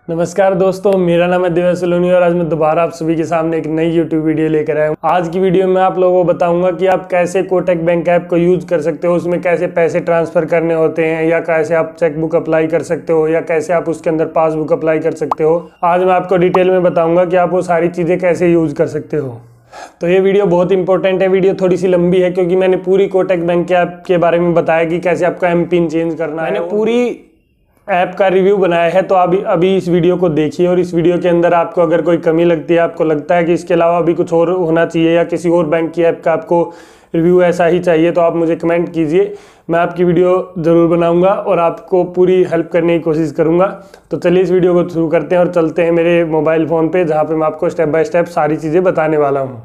नमस्कार दोस्तों, मेरा नाम है दिव्या सलोनी और आज मैं दोबारा आप सभी के सामने एक नई YouTube वीडियो लेकर आया हूँ। आज की वीडियो में आप लोगों को बताऊंगा कि आप कैसे कोटक बैंक ऐप को यूज कर सकते हो, उसमें कैसे पैसे ट्रांसफर करने होते हैं, या कैसे आप चेकबुक अप्लाई कर सकते हो, या कैसे आप उसके अंदर पासबुक अप्लाई कर सकते हो। आज मैं आपको डिटेल में बताऊंगा कि आप वो सारी चीज़ें कैसे यूज कर सकते हो। तो ये वीडियो बहुत इंपॉर्टेंट है। वीडियो थोड़ी सी लंबी है क्योंकि मैंने पूरी कोटक बैंक के ऐप के बारे में बताया कि कैसे आपका एमपिन चेंज करना है। मैंने पूरी ऐप का रिव्यू बनाया है, तो अभी इस वीडियो को देखिए और इस वीडियो के अंदर आपको अगर कोई कमी लगती है, आपको लगता है कि इसके अलावा भी कुछ और होना चाहिए या किसी और बैंक की ऐप का आपको रिव्यू ऐसा ही चाहिए, तो आप मुझे कमेंट कीजिए। मैं आपकी वीडियो ज़रूर बनाऊंगा और आपको पूरी हेल्प करने की कोशिश करूंगा। तो चलिए इस वीडियो को शुरू करते हैं और चलते हैं मेरे मोबाइल फ़ोन पे, जहाँ पे मैं आपको स्टेप बाय स्टेप सारी चीज़ें बताने वाला हूँ।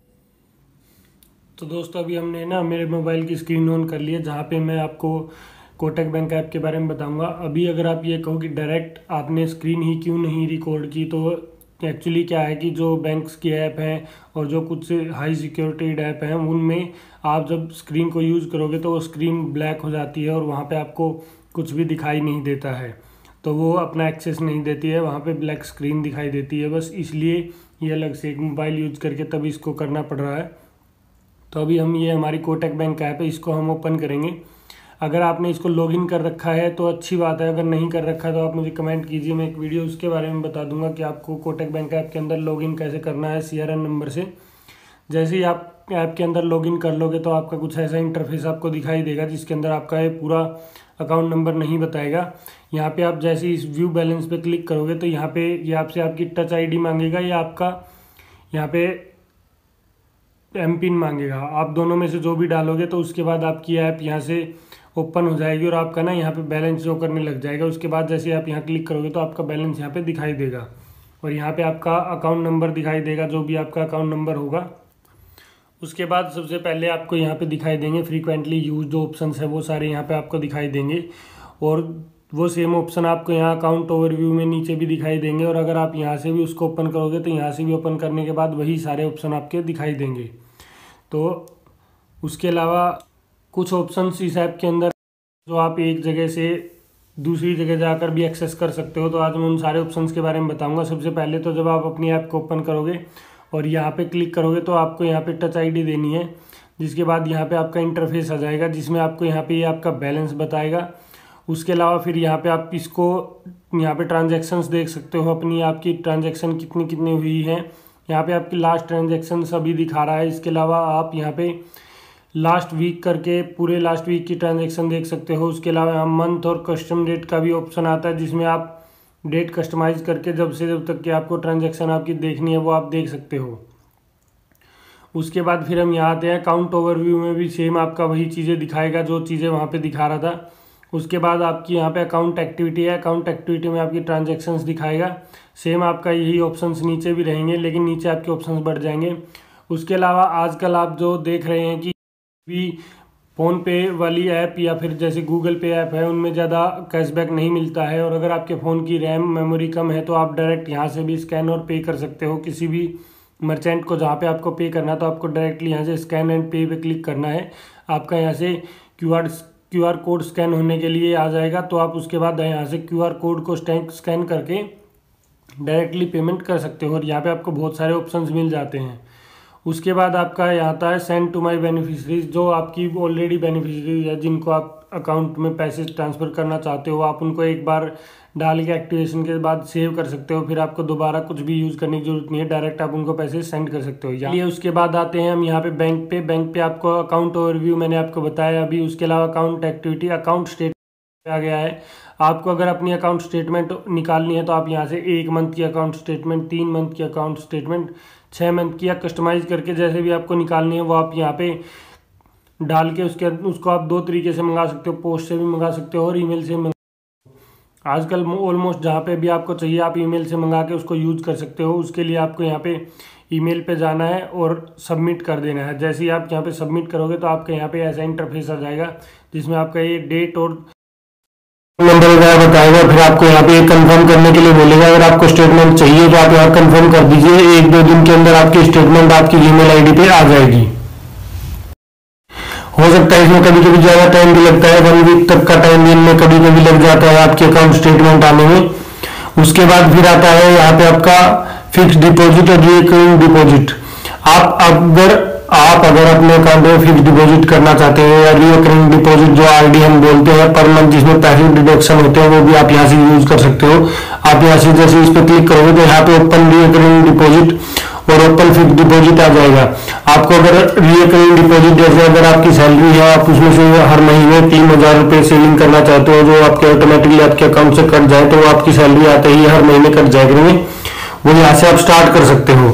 तो दोस्तों, अभी हमने ना मेरे मोबाइल की स्क्रीन ऑन कर ली है, जहाँ पे मैं आपको कोटक बैंक ऐप के बारे में बताऊंगा। अभी अगर आप ये कहो कि डायरेक्ट आपने स्क्रीन ही क्यों नहीं रिकॉर्ड की, तो एक्चुअली क्या है कि जो बैंक्स की ऐप हैं और जो कुछ हाई सिक्योरिटी ऐप हैं, उनमें आप जब स्क्रीन को यूज़ करोगे तो वो स्क्रीन ब्लैक हो जाती है और वहाँ पे आपको कुछ भी दिखाई नहीं देता है, तो वो अपना एक्सेस नहीं देती है, वहाँ पे ब्लैक स्क्रीन दिखाई देती है। बस इसलिए ये अलग से एक मोबाइल यूज करके तब इसको करना पड़ रहा है। तो अभी हम ये हमारी कोटक बैंक ऐप है, इसको हम ओपन करेंगे। अगर आपने इसको लॉगिन कर रखा है तो अच्छी बात है, अगर नहीं कर रखा है तो आप मुझे कमेंट कीजिए, मैं एक वीडियो उसके बारे में बता दूंगा कि आपको कोटक बैंक ऐप के अंदर लॉगिन कैसे करना है CRN नंबर से। जैसे ही आप ऐप के अंदर लॉगिन कर लोगे तो आपका कुछ ऐसा इंटरफेस आपको दिखाई देगा, जिसके अंदर आपका ये पूरा अकाउंट नंबर नहीं बताएगा। यहाँ पे आप जैसे इस व्यू बैलेंस पे क्लिक करोगे तो यहाँ पे ये आपसे आपकी टच ID मांगेगा या आपका यहाँ पे एमपिन मांगेगा। आप दोनों में से जो भी डालोगे तो उसके बाद आपकी ऐप यहाँ से ओपन हो जाएगी और आपका ना यहाँ पे बैलेंस शो करने लग जाएगा। उसके बाद जैसे आप यहाँ क्लिक करोगे तो आपका बैलेंस यहाँ पे दिखाई देगा और यहाँ पे आपका अकाउंट नंबर दिखाई देगा, जो भी आपका अकाउंट नंबर होगा। उसके बाद सबसे पहले आपको यहाँ पे दिखाई देंगे फ्रीक्वेंटली यूज जो ऑप्शंस है, वो सारे यहाँ पे आपको दिखाई देंगे और वो सेम ऑप्शन आपको यहाँ अकाउंट ओवरव्यू में नीचे भी दिखाई देंगे। और अगर आप यहाँ से भी उसको ओपन करोगे तो यहाँ से भी ओपन करने के बाद वही सारे ऑप्शन आपके दिखाई देंगे। तो उसके अलावा कुछ ऑप्शंस इस ऐप के अंदर जो आप एक जगह से दूसरी जगह जाकर भी एक्सेस कर सकते हो, तो आज मैं उन सारे ऑप्शंस के बारे में बताऊंगा। सबसे पहले तो जब आप अपनी ऐप को ओपन करोगे और यहाँ पे क्लिक करोगे तो आपको यहाँ पे टच ID देनी है, जिसके बाद यहाँ पे आपका इंटरफेस आ जाएगा, जिसमें आपको यहाँ पे आपका बैलेंस बताएगा। उसके अलावा फिर यहाँ पे आप इसको यहाँ पे ट्रांजेक्शन्स देख सकते हो, अपनी आपकी ट्रांजेक्शन कितनी कितनी हुई है। यहाँ पे आपकी लास्ट ट्रांजेक्शन सभी दिखा रहा है। इसके अलावा आप यहाँ पे लास्ट वीक करके पूरे लास्ट वीक की ट्रांजैक्शन देख सकते हो। उसके अलावा यहाँ मंथ और कस्टम डेट का भी ऑप्शन आता है, जिसमें आप डेट कस्टमाइज करके जब से जब तक कि आपको ट्रांजैक्शन आपकी देखनी है वो आप देख सकते हो। उसके बाद फिर हम यहाँ आते हैं अकाउंट ओवरव्यू में, भी सेम आपका वही चीज़ें दिखाएगा जो चीज़ें वहाँ पे दिखा रहा था। उसके बाद आपकी यहाँ पे अकाउंट एक्टिविटी है, अकाउंट एक्टिविटी में आपकी ट्रांजैक्शंस दिखाएगा। सेम आपका यही ऑप्शंस नीचे भी रहेंगे, लेकिन नीचे आपके ऑप्शंस बढ़ जाएंगे। उसके अलावा आजकल आप जो देख रहे हैं कि भी फ़ोन पे वाली ऐप या फिर जैसे गूगल पे ऐप है, उनमें ज़्यादा कैशबैक नहीं मिलता है। और अगर आपके फ़ोन की रैम मेमोरी कम है तो आप डायरेक्ट यहाँ से भी स्कैन और पे कर सकते हो किसी भी मर्चेंट को। जहाँ पे आपको पे करना है तो आपको डायरेक्टली यहाँ से स्कैन एंड पे पे क्लिक करना है। आपका यहाँ से QR कोड स्कैन होने के लिए आ जाएगा, तो आप उसके बाद यहाँ से QR कोड को स्कैन करके डायरेक्टली पेमेंट कर सकते हो और यहाँ पे आपको बहुत सारे ऑप्शंस मिल जाते हैं। उसके बाद आपका यहाँ आता है सेंड टू माय बेनिफिशरीज, जो आपकी ऑलरेडी बेनिफिशरीज है, जिनको आप अकाउंट में पैसे ट्रांसफ़र करना चाहते हो, आप उनको एक बार डाल के एक्टिवेशन के बाद सेव कर सकते हो। फिर आपको दोबारा कुछ भी यूज़ करने की जरूरत नहीं है, डायरेक्ट आप उनको पैसे सेंड कर सकते हो। ये उसके बाद आते हैं हम यहाँ पे बैंक पे आपको अकाउंट ओवरव्यू मैंने आपको बताया अभी। उसके अलावा अकाउंट एक्टिविटी, अकाउंट स्टेटमेंट आ गया है। आपको अगर अपनी अकाउंट स्टेटमेंट निकालनी है तो आप यहाँ से 1 मंथ की अकाउंट स्टेटमेंट, 3 मंथ की अकाउंट स्टेटमेंट, 6 मंथ की, या कस्टमाइज करके जैसे भी आपको निकालनी है वो आप यहाँ पे डाल के उसको आप 2 तरीके से मंगा सकते हो, पोस्ट से भी मंगा सकते हो और ईमेल से मंगा। आजकल ऑलमोस्ट जहाँ पे भी आपको चाहिए आप ईमेल से मंगा के उसको यूज कर सकते हो। उसके लिए आपको यहाँ पे ईमेल पे जाना है और सबमिट कर देना है। जैसे ही आप यहाँ पे सबमिट करोगे तो आपके यहाँ पे ऐसा इंटरफेस आ जाएगा, जिसमें आपका ये डेट और नंबर वगैरह बताएगा। फिर आपको यहाँ पे कंफर्म करने के लिए बोलेगा। अगर आपको स्टेटमेंट चाहिए तो आप यहाँ कंफर्म कर दीजिए, 1-2 दिन के अंदर आपकी स्टेटमेंट आपकी ईमेल ID पे आ जाएगी। हो सकता है इसमें कभी कभी ज़्यादा टाइम भी लगता है, 1 वीक तक का टाइम भी इनमें कभी कभी लग जाता है आपके अकाउंट स्टेटमेंट आने में। उसके बाद फिर आता है यहाँ पे आपका फिक्स डिपॉजिट और रिकरिंग डिपॉजिट। आप अगर अपने अकाउंट में फिक्स डिपॉजिट करना चाहते हैं या रिकरिंग डिपॉजिट जो आरडी हम बोलते हैं पर मंथ जिसमें पैसे डिडक्शन होते हैं, वो भी आप यहाँ से यूज कर सकते हो। आप यहाँ से जैसे इस पर क्लिक करोगे तो यहाँ पे ओपन रिकरिंग डिपॉजिट और ओपन फिक्स डिपॉजिट आ जाएगा। आपको अगर रिकरिंग डिपॉजिट जैसे अगर आपकी सैलरी है, आप उसमें से हर महीने 3,000 रुपए सेविंग करना चाहते हो जो आपके ऑटोमेटिकली आपके अकाउंट से कट जाए, तो वो आपकी सैलरी आते ही हर महीने कट जाए करेंगे, वो यहाँ से आप स्टार्ट कर सकते हो।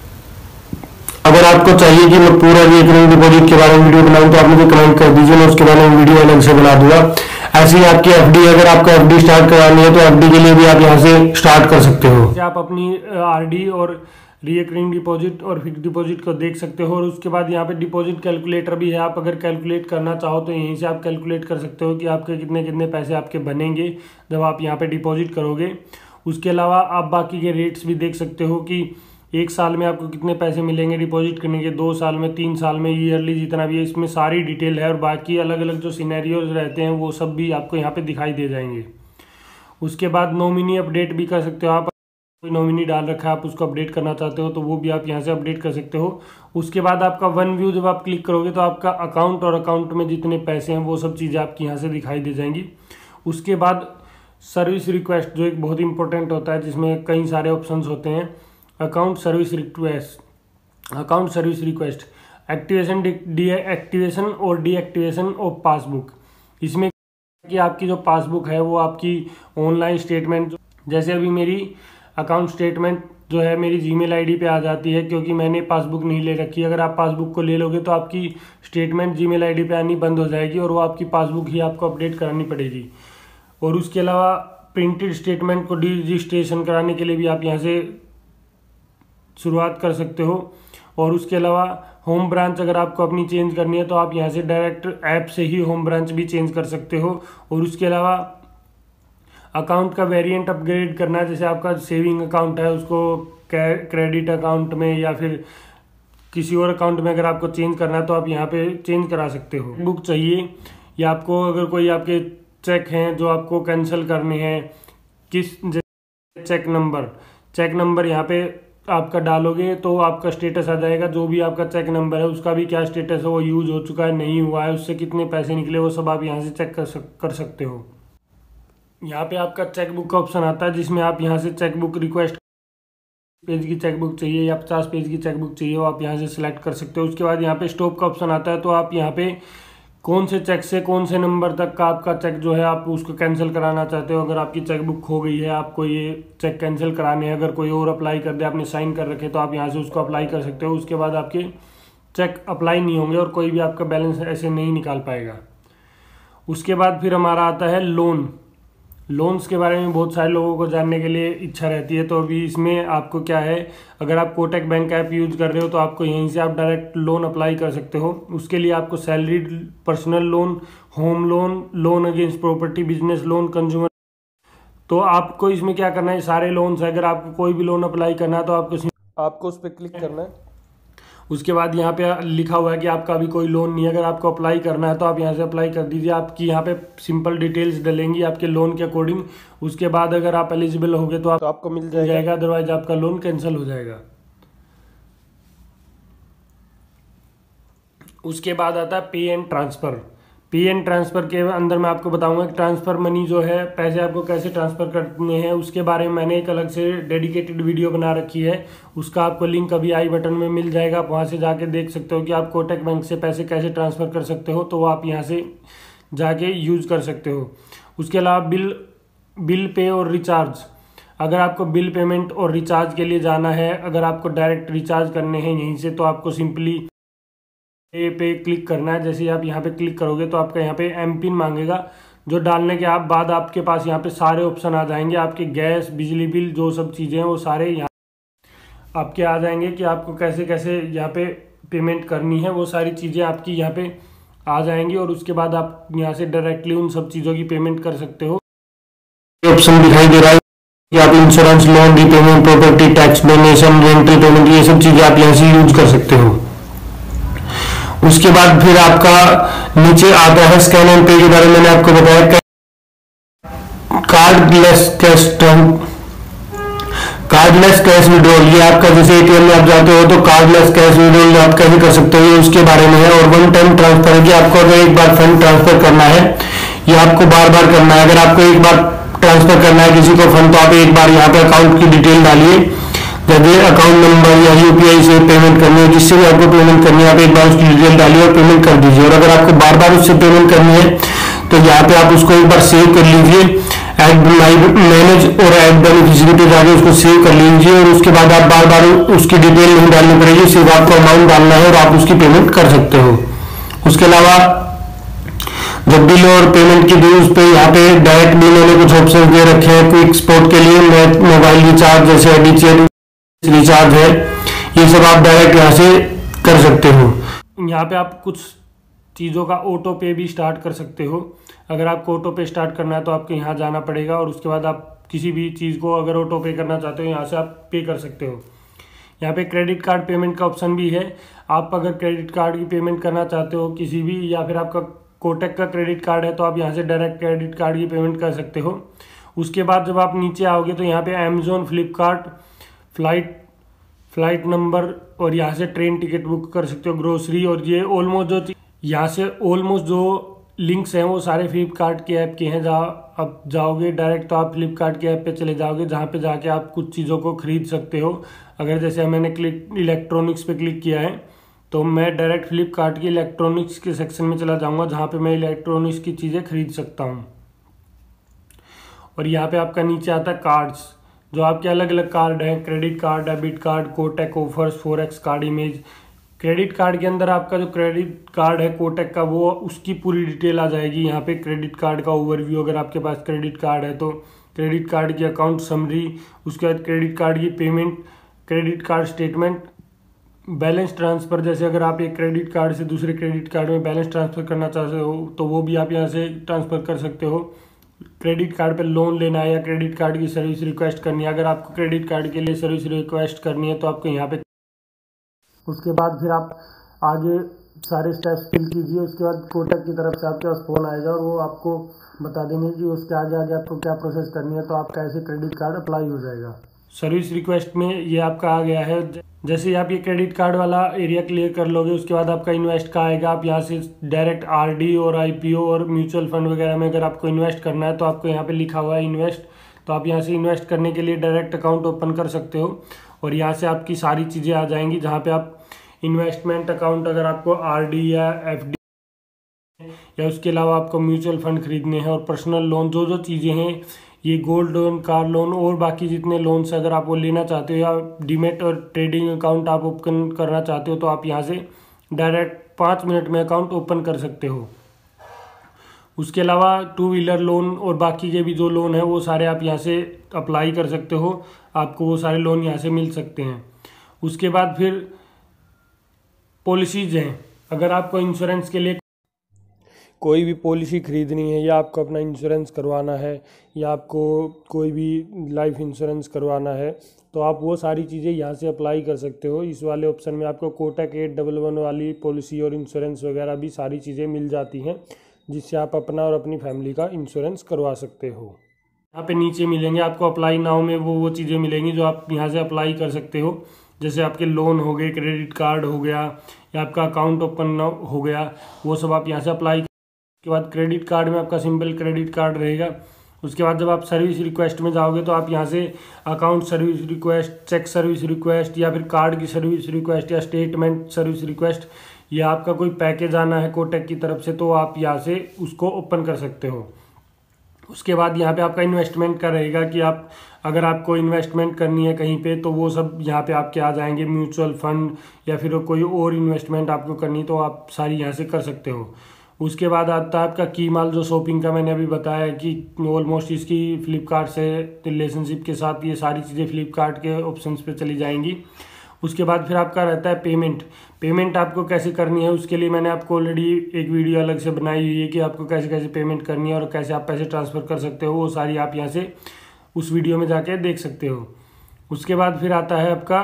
अगर आपको चाहिए कि मैं पूरा रिकरिंग डिपॉजिट के बारे में वीडियो बनाऊं तो आप मुझे कमेंट कर दीजिए, मैं उसके बारे में वीडियो अलग से बना दूंगा। ऐसे ही आपकी एफडी, अगर आपको एफडी स्टार्ट करानी है तो एफडी के लिए भी आप यहाँ से स्टार्ट कर सकते हो। आप अपनी आरडी और रिकरिंग डिपॉजिट और फिक्स डिपॉजिट को देख सकते हो। और उसके बाद यहाँ पे डिपॉजिट कैलकुलेटर भी है। आप अगर कैलकुलेट करना चाहो तो यहीं से आप कैलकुलेट कर सकते हो कि आपके कितने कितने पैसे आपके बनेंगे जब आप यहाँ पे डिपॉजिट करोगे। उसके अलावा आप बाकी के रेट्स भी देख सकते हो कि 1 साल में आपको कितने पैसे मिलेंगे डिपॉजिट करने के, 2 साल में, 3 साल में, ईयरली जितना भी है, इसमें सारी डिटेल है। और बाकी अलग अलग जो सिनेरियोज रहते हैं वो सब भी आपको यहाँ पे दिखाई दे जाएंगे। उसके बाद नॉमिनी अपडेट भी कर सकते हो। आप कोई नॉमिनी डाल रखा है, आप उसको अपडेट करना चाहते हो तो वो भी आप यहाँ से अपडेट कर सकते हो। उसके बाद आपका वन व्यू जब आप क्लिक करोगे तो आपका अकाउंट और अकाउंट में जितने पैसे हैं वो सब चीज़ें आपकी यहाँ से दिखाई दे जाएंगी। उसके बाद सर्विस रिक्वेस्ट जो एक बहुत इंपॉर्टेंट होता है, जिसमें कई सारे ऑप्शंस होते हैं। Account service request, activation, deactivation और डीएक्टिवेशन ऑफ पासबुक। इसमें कि आपकी जो पासबुक है वो आपकी ऑनलाइन स्टेटमेंट, जैसे अभी मेरी अकाउंट स्टेटमेंट जो है मेरी जीमेल आईडी पे आ जाती है क्योंकि मैंने पासबुक नहीं ले रखी। अगर आप पासबुक को ले लोगे तो आपकी स्टेटमेंट जीमेल आईडी पे आनी बंद हो जाएगी और वो आपकी पासबुक ही आपको अपडेट करानी पड़ेगी। और उसके अलावा प्रिंटेड स्टेटमेंट को रजिस्ट्रेशन कराने के लिए भी आप यहाँ से शुरुआत कर सकते हो। और उसके अलावा होम ब्रांच अगर आपको अपनी चेंज करनी है तो आप यहाँ से डायरेक्ट ऐप से ही होम ब्रांच भी चेंज कर सकते हो। और उसके अलावा अकाउंट का वेरिएंट अपग्रेड करना है, जैसे आपका सेविंग अकाउंट है उसको क्रेडिट अकाउंट में या फिर किसी और अकाउंट में अगर आपको चेंज करना है तो आप यहाँ पे चेंज करा सकते हो। बुक चाहिए या आपको अगर कोई आपके चेक हैं जो आपको कैंसिल करने हैं, किस चेक नंबर यहाँ पे आपका डालोगे तो आपका स्टेटस आ जाएगा। जो भी आपका चेक नंबर है उसका भी क्या स्टेटस है, वो यूज हो चुका है, नहीं हुआ है, उससे कितने पैसे निकले, वो सब आप यहाँ से चेक कर सकते हो। यहाँ पे आपका चेकबुक का ऑप्शन आता है जिसमें आप यहाँ से चेकबुक रिक्वेस्ट, पेज की चेकबुक चाहिए या 50 पेज की चेकबुक चाहिए, वो आप यहाँ से सिलेक्ट कर सकते हो। उसके बाद यहाँ पे स्टॉप का ऑप्शन आता है, तो आप यहाँ पे कौन से चेक से कौन से नंबर तक का आपका चेक जो है आप उसको कैंसिल कराना चाहते हो। अगर आपकी चेकबुक खो गई है, आपको ये चेक कैंसिल कराने हैं, अगर कोई और अप्लाई कर दे, आपने साइन कर रखे, तो आप यहाँ से उसको अप्लाई कर सकते हो। उसके बाद आपके चेक अप्लाई नहीं होंगे और कोई भी आपका बैलेंस ऐसे नहीं निकाल पाएगा। उसके बाद फिर हमारा आता है लोन्स के बारे में बहुत सारे लोगों को जानने के लिए इच्छा रहती है। तो अभी इसमें आपको क्या है, अगर आप कोटक बैंक ऐप यूज़ कर रहे हो तो आपको यहीं से आप डायरेक्ट लोन अप्लाई कर सकते हो। उसके लिए आपको salary, personal loan, home loan, loan against property, business loan, consumer, तो आपको इसमें क्या करना है, सारे लोन्स है। अगर आपको कोई भी लोन अप्लाई करना है तो आपको उस पर क्लिक करना है। उसके बाद यहाँ पे लिखा हुआ है कि आपका अभी कोई लोन नहीं है, अगर आपको अप्लाई करना है तो आप यहाँ से अप्लाई कर दीजिए। आपकी यहाँ पे सिंपल डिटेल्स डलेंगी आपके लोन के अकॉर्डिंग। उसके बाद अगर आप एलिजिबल होगे तो आपको मिल जाएगा, अदरवाइज आपका लोन कैंसिल हो जाएगा। उसके बाद आता है पे एंड ट्रांसफ़र के अंदर मैं आपको बताऊंगा कि ट्रांसफ़र मनी जो है, पैसे आपको कैसे ट्रांसफ़र करने हैं, उसके बारे में मैंने एक अलग से डेडिकेटेड वीडियो बना रखी है। उसका आपको लिंक अभी आई बटन में मिल जाएगा, आप वहाँ से जाके देख सकते हो कि आप कोटक बैंक से पैसे कैसे ट्रांसफ़र कर सकते हो, तो वो आप यहाँ से जाके यूज़ कर सकते हो। उसके अलावा बिल पे और रिचार्ज, अगर आपको बिल पेमेंट और रिचार्ज के लिए जाना है, अगर आपको डायरेक्ट रिचार्ज करने हैं यहीं से, तो आपको सिंपली पे क्लिक करना है। जैसे आप यहाँ पे क्लिक करोगे तो आपका यहाँ पे एम पिन मांगेगा, जो डालने के बाद आपके पास यहाँ पे सारे ऑप्शन आ जाएंगे। आपके गैस, बिजली बिल, जो सब चीज़ें हैं वो सारे यहाँ आपके आ जाएंगे कि आपको कैसे कैसे यहाँ पे पेमेंट करनी है, वो सारी चीज़ें आपकी यहाँ पे आ जाएंगी। और उसके बाद आप यहाँ से डायरेक्टली उन सब चीज़ों की पेमेंट कर सकते हो। ऑप्शन दिखाई दे रहा है कि आप insurance, loan repayment, property tax, donation, rental payment, ये सब चीज़ें आप यहाँ से यूज कर सकते हो। उसके बाद फिर आपका नीचे आता है स्कैन एंड पे के बारे में मैंने आपको बताया। Cardless cash cardless cash withdrawal, ये आपका जैसे एटीएम में आप जाते हो तो कार्डलेस कैश विड्रॉल आप कैसे कर सकते हो, ये उसके बारे में है। और वन टाइम ट्रांसफर की आपको अगर एक बार फंड ट्रांसफर करना है, ये आपको बार बार करना है। अगर आपको एक बार ट्रांसफर करना है किसी को फंड, तो आप एक बार यहाँ पे अकाउंट की डिटेल डालिए, जब ये अकाउंट नंबर या यूपीआई से पेमेंट करनी है, जिससे भी आपको पेमेंट करनी है, आप एक बार उसकी डिटेल डालिए और पेमेंट कर दीजिए। और अगर आपको बार बार उससे पेमेंट करनी है तो यहाँ पे आप उसको एक बार सेव कर लीजिए, ऐड मैनेज और ऐड बेनिफिशियरी पे जाके उसको सेव कर लीजिए। और उसके बाद आप बार बार उसकी डिटेल नहीं डालनी पड़ेगी, सिर्फ आपको अमाउंट डालना है और आप उसकी पेमेंट कर सकते हो। उसके अलावा जब बिल और पेमेंट की ड्यूज पे यहाँ पे डायरेक्ट बिल मैंने कुछ ऑप्शन दे रखे हैं। क्विक स्पॉट के लिए मोबाइल रिचार्ज जैसे एडिचेट रिचार्ज है, ये सब आप डायरेक्ट यहाँ से कर सकते हो। यहाँ पे आप कुछ चीज़ों का ऑटो पे भी स्टार्ट कर सकते हो। अगर आपको ऑटो पे स्टार्ट करना है तो आपको यहाँ जाना पड़ेगा और उसके बाद आप किसी भी चीज़ को अगर ऑटो पे करना चाहते हो यहाँ से आप पे कर सकते हो। यहाँ पे क्रेडिट कार्ड पेमेंट का ऑप्शन भी है। आप अगर क्रेडिट कार्ड की पेमेंट करना चाहते हो किसी भी, या फिर आपका कोटक का क्रेडिट कार्ड है तो आप यहाँ से डायरेक्ट क्रेडिट कार्ड की पेमेंट कर सकते हो। उसके बाद जब आप नीचे आओगे तो यहाँ पे अमेजोन, फ्लिपकार्ट, फ्लाइट नंबर और यहाँ से ट्रेन टिकट बुक कर सकते हो, ग्रोसरी, और ये ऑलमोस्ट जो यहाँ से ऑलमोस्ट जो लिंक्स हैं वो सारे फ्लिपकार्ट के ऐप के हैं। जहाँ आप जाओगे डायरेक्ट तो आप फ्लिपकार्ट के ऐप पे चले जाओगे, जहाँ पे जाके आप कुछ चीज़ों को खरीद सकते हो। अगर जैसे मैंने इलेक्ट्रॉनिक्स पे क्लिक किया है तो मैं डायरेक्ट फ्लिपकार्ट की इलेक्ट्रॉनिक्स के सेक्शन में चला जाऊँगा, जहाँ पे मैं इलेक्ट्रॉनिक्स की चीज़ें खरीद सकता हूँ। और यहाँ पे आपका नीचे आता है कार्ड्स, जो आपके अलग अलग कार्ड हैं, credit card, debit card, Kotak offers, forex card, image. Credit card के अंदर आपका जो क्रेडिट कार्ड है कोटक का, वो उसकी पूरी डिटेल आ जाएगी यहाँ पे। क्रेडिट कार्ड का ओवरव्यू, अगर आपके पास क्रेडिट कार्ड है तो क्रेडिट कार्ड की अकाउंट समरी, उसके बाद क्रेडिट कार्ड की payment, credit card statement, balance transfer. जैसे अगर आप एक क्रेडिट कार्ड से दूसरे क्रेडिट कार्ड में बैलेंस ट्रांसफ़र करना चाहते हो तो वो भी आप यहाँ से ट्रांसफ़र कर सकते हो। क्रेडिट कार्ड पे लोन लेना है या क्रेडिट कार्ड की सर्विस रिक्वेस्ट करनी है, अगर आपको क्रेडिट कार्ड के लिए सर्विस रिक्वेस्ट करनी है तो आपको यहाँ पे, उसके बाद फिर आप आगे सारे स्टेप्स फिल कीजिए। उसके बाद कोटक की तरफ से आपके पास फ़ोन आएगा और वो आपको बता देंगे कि उसके आगे आगे आपको क्या प्रोसेस करनी है, तो आपका ऐसे क्रेडिट कार्ड अप्लाई हो जाएगा। सर्विस रिक्वेस्ट में ये आपका आ गया है। जैसे आप ये क्रेडिट कार्ड वाला एरिया क्लियर कर लोगे उसके बाद आपका इन्वेस्ट का आएगा। आप यहाँ से डायरेक्ट आरडी और आईपीओ और म्यूचुअल फंड वगैरह में अगर आपको इन्वेस्ट करना है तो आपको यहाँ पे लिखा हुआ है इन्वेस्ट, तो आप यहाँ से इन्वेस्ट करने के लिए डायरेक्ट अकाउंट ओपन कर सकते हो और यहाँ से आपकी सारी चीज़ें आ जाएंगी, जहाँ पे आप इन्वेस्टमेंट अकाउंट, अगर आपको आरडी या एफडी या उसके अलावा आपको म्यूचुअल फंड खरीदने हैं, और पर्सनल लोन, जो जो चीज़ें हैं, ये गोल्ड लोन, कार लोन और बाकी जितने लोन्स अगर आप वो लेना चाहते हो, या डीमेट और ट्रेडिंग अकाउंट आप ओपन करना चाहते हो तो आप यहाँ से डायरेक्ट 5 मिनट में अकाउंट ओपन कर सकते हो। उसके अलावा 2 व्हीलर लोन और बाकी के भी जो लोन है वो सारे आप यहाँ से अप्लाई कर सकते हो, आपको वो सारे लोन यहाँ से मिल सकते हैं। उसके बाद फिर पॉलिसीज़ हैं। अगर आपको इंश्योरेंस के लिए कोई भी पॉलिसी खरीदनी है, या आपको अपना इंश्योरेंस करवाना है, या आपको कोई भी लाइफ इंश्योरेंस करवाना है, तो आप वो सारी चीज़ें यहाँ से अप्लाई कर सकते हो। इस वाले ऑप्शन में आपको कोटक 811 वाली पॉलिसी और इंश्योरेंस वगैरह भी सारी चीज़ें मिल जाती हैं, जिससे आप अपना और अपनी फैमिली का इंश्योरेंस करवा सकते हो। यहाँ पे नीचे मिलेंगे आपको अप्लाई नाउ में वो चीज़ें मिलेंगी जो आप यहाँ से अप्लाई कर सकते हो। जैसे आपके लोन हो गए, क्रेडिट कार्ड हो गया, या आपका अकाउंट ओपन हो गया, वो सब आप यहाँ से अप्लाई। उसके बाद क्रेडिट कार्ड में आपका सिंपल क्रेडिट कार्ड रहेगा। उसके बाद जब आप सर्विस रिक्वेस्ट में जाओगे तो आप यहाँ से account service request, cheque service request, या फिर कार्ड की सर्विस रिक्वेस्ट, या स्टेटमेंट सर्विस रिक्वेस्ट, या आपका कोई पैकेज आना है कोटक की तरफ से तो आप यहाँ से उसको ओपन कर सकते हो। उसके बाद यहाँ पे आपका इन्वेस्टमेंट का रहेगा कि आप अगर आपको इन्वेस्टमेंट करनी है कहीं पे तो वो सब यहाँ पे आपके आ जाएंगे, म्यूचुअल फंड या फिर कोई और इन्वेस्टमेंट आपको करनी तो आप सारी यहाँ से कर सकते हो। उसके बाद आता है आपका की माल, जो शॉपिंग का मैंने अभी बताया कि ऑलमोस्ट इसकी फ्लिपकार्ट से रिलेशनशिप के साथ ये सारी चीज़ें फ्लिपकार्ट के ऑप्शंस पे चली जाएंगी। उसके बाद फिर आपका रहता है पेमेंट आपको कैसे करनी है, उसके लिए मैंने आपको ऑलरेडी एक वीडियो अलग से बनाई हुई है कि आपको कैसे कैसे पेमेंट करनी है और कैसे आप पैसे ट्रांसफ़र कर सकते हो, वो सारी आप यहाँ से उस वीडियो में जाके देख सकते हो। उसके बाद फिर आता है आपका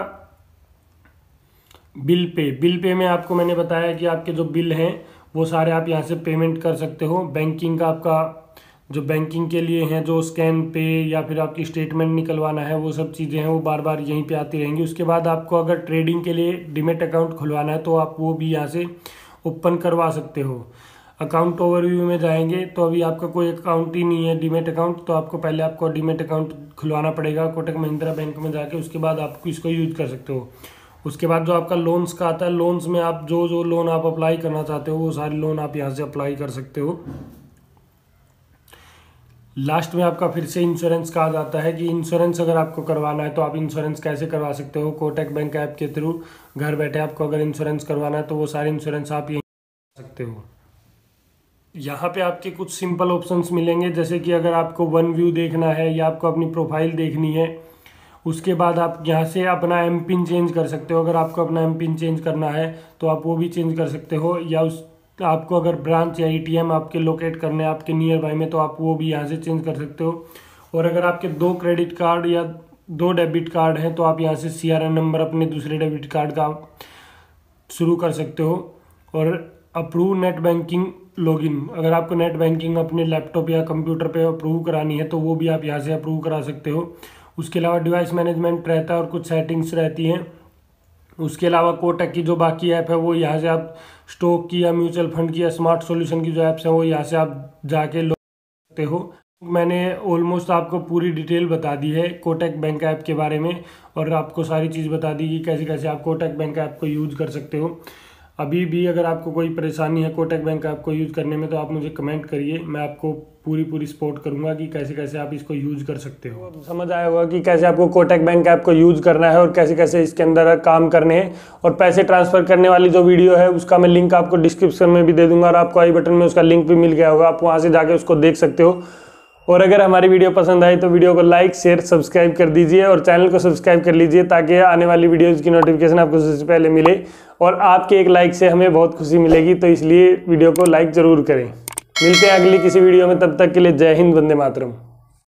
बिल पे में आपको मैंने बताया कि आपके जो बिल हैं वो सारे आप यहाँ से पेमेंट कर सकते हो। बैंकिंग का आपका जो बैंकिंग के लिए हैं, जो स्कैन पे या फिर आपकी स्टेटमेंट निकलवाना है, वो सब चीज़ें हैं वो बार बार यहीं पे आती रहेंगी। उसके बाद आपको अगर ट्रेडिंग के लिए डीमैट अकाउंट खुलवाना है तो आप वो भी यहाँ से ओपन करवा सकते हो। अकाउंट ओवरव्यू में जाएंगे तो अभी आपका कोई अकाउंट ही नहीं है डीमैट अकाउंट, तो आपको डीमैट अकाउंट खुलवाना पड़ेगा कोटक महिंद्रा बैंक में जाके। उसके बाद आप इसको यूज कर सकते हो। उसके बाद जो आपका लोन्स का आता है, लोन्स में आप जो लोन आप अप्लाई करना चाहते हो वो सारे लोन आप यहाँ से अप्लाई कर सकते हो। लास्ट में आपका फिर से इंश्योरेंस का आ जाता है कि इंश्योरेंस अगर आपको करवाना है तो आप इंश्योरेंस कैसे करवा सकते हो। कोटक बैंक ऐप के थ्रू घर बैठे आपको अगर इंश्योरेंस करवाना है तो वो सारे इंश्योरेंस आप यहीं कर सकते हो। यहाँ पे आपके कुछ सिंपल ऑप्शंस मिलेंगे, जैसे कि अगर आपको वन व्यू देखना है या आपको अपनी प्रोफाइल देखनी है, उसके बाद आप यहाँ से अपना एम पिन चेंज कर सकते हो। अगर आपको अपना एम पिन चेंज करना है तो आप वो भी चेंज कर सकते हो, या आपको अगर ब्रांच या एटीएम आपके लोकेट करने हैं आपके नियर बाय में तो आप वो भी यहाँ से चेंज कर सकते हो। और अगर आपके 2 क्रेडिट कार्ड या 2 डेबिट कार्ड हैं तो आप यहाँ से CRN नंबर अपने दूसरे डेबिट कार्ड का शुरू कर सकते हो। और अप्रूव नेट बैंकिंग लॉगिन, अगर आपको नेट बैंकिंग अपने लैपटॉप या कंप्यूटर पे अप्रूव करानी है तो वो भी आप यहाँ से अप्रूव करा सकते हो। उसके अलावा डिवाइस मैनेजमेंट रहता है और कुछ सेटिंग्स रहती हैं। उसके अलावा कोटक की जो बाकी ऐप है वो यहाँ से आप स्टॉक की या म्यूचुअल फंड की या स्मार्ट सॉल्यूशन की जो ऐप्स हैं वो यहाँ से आप जाके लो सकते हो। मैंने ऑलमोस्ट आपको पूरी डिटेल बता दी है कोटक बैंक ऐप के बारे में, और आपको सारी चीज़ बता दी कि कैसे कैसे आप कोटक बैंक ऐप को यूज़ कर सकते हो। अभी भी अगर आपको कोई परेशानी है कोटक बैंक ऐप को यूज़ करने में तो आप मुझे कमेंट करिए, मैं आपको पूरी सपोर्ट करूंगा कि कैसे कैसे आप इसको यूज़ कर सकते हो। समझ आया होगा कि कैसे आपको कोटक बैंक ऐप को यूज़ करना है और कैसे कैसे इसके अंदर काम करने हैं। और पैसे ट्रांसफ़र करने वाली जो वीडियो है उसका मैं लिंक आपको डिस्क्रिप्शन में भी दे दूंगा, और आपको आई बटन में उसका लिंक भी मिल गया होगा, आप वहाँ से जाके उसको देख सकते हो। और अगर हमारी वीडियो पसंद आई तो वीडियो को लाइक शेयर सब्सक्राइब कर दीजिए, और चैनल को सब्सक्राइब कर लीजिए ताकि आने वाली वीडियोज़ की नोटिफिकेशन आपको सबसे पहले मिले। और आपके एक लाइक से हमें बहुत खुशी मिलेगी, तो इसलिए वीडियो को लाइक ज़रूर करें। मिलते हैं अगली किसी वीडियो में, तब तक के लिए जय हिंद, वंदे मातरम।